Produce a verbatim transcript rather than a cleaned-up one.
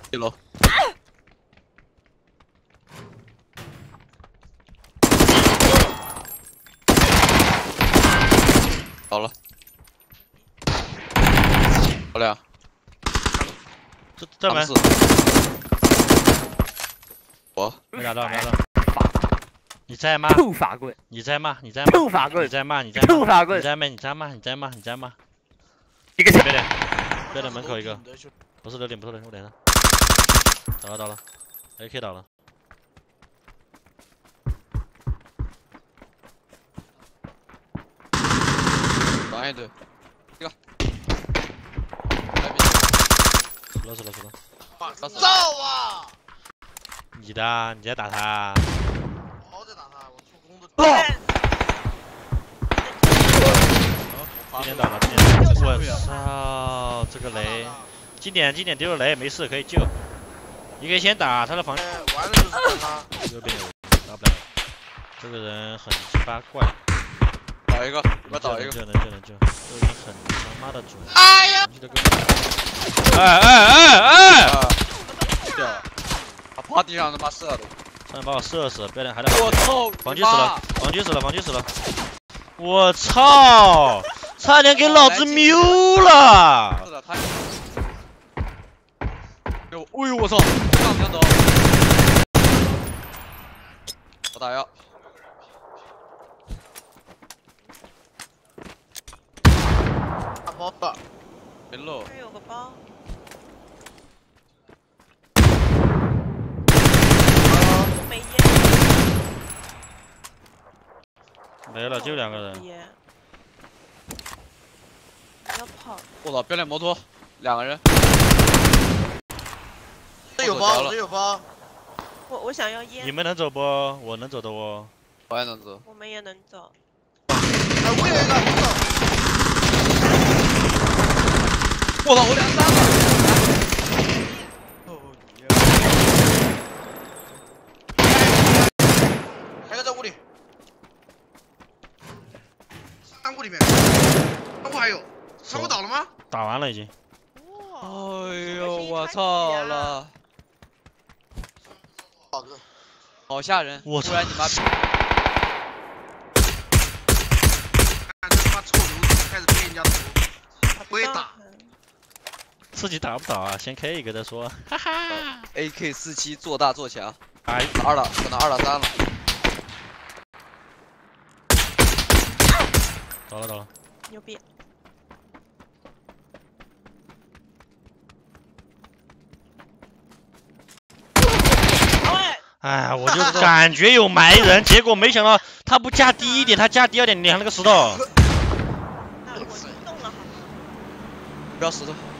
一楼。好了，好亮。 这这门。 我没打到，没打到。你在吗？ 臭法棍！ 你在吗？你在吗？ 臭法棍！ 你在吗？你在吗？ 臭法棍！ 你在没？你在吗？你在吗？你在吗？ 一个别脸，别脸门口一个，不是楼顶，不是楼顶，我脸上。倒了倒了 ，A K 倒了。 打一队，一个。 死了死了死了！ 造啊！ 你的，你在打他。 我在打他，我助攻的。 今天打了，今天。我操，这个雷！经典经典丢了雷，没事可以救。你可以先打他的防。 完了就是他。 右边有，打不了。这个人很鸡巴怪。 倒一个，你们倒一个。 能救能救能救，这个人很他妈的准。 哎呀！ 哎哎哎哎！ 掉了，他趴地上他妈射的。 差点把我射死，别人还在。 我操！ 防狙死了，防狙死了，防狙死了！我操！差点给老子瞄了！ 是的，他。哟，哎呦我操！上不想走。我打药。 打包了。 没漏。 这有个包。没烟。 没了，就两个人。 要跑。 我操！标点摩托，两个人。 这有包，这有包。 我我想要烟。 你们能走不？我能走的哦。 我也能走。 我们也能走。 哎，我有一个，我走。 我操！我两三个。还有在屋里。仓库里面。仓库还有。仓库倒了吗？ 打完了已经。 哎呦，我操了！好吓人！ 我突然你妈！ 看这他妈臭流子开始骗人家头，不会打。 自己打不倒啊？先 K 一个再说。哈哈。 A K 四七做大做强。 哎， 二打可能二打三了。 倒了倒了。 牛逼！ 哎，我就感觉有埋人，结果没想到他不架低一点，他架低二点，两那个石头。 我移动了，好吗？ 不要石头。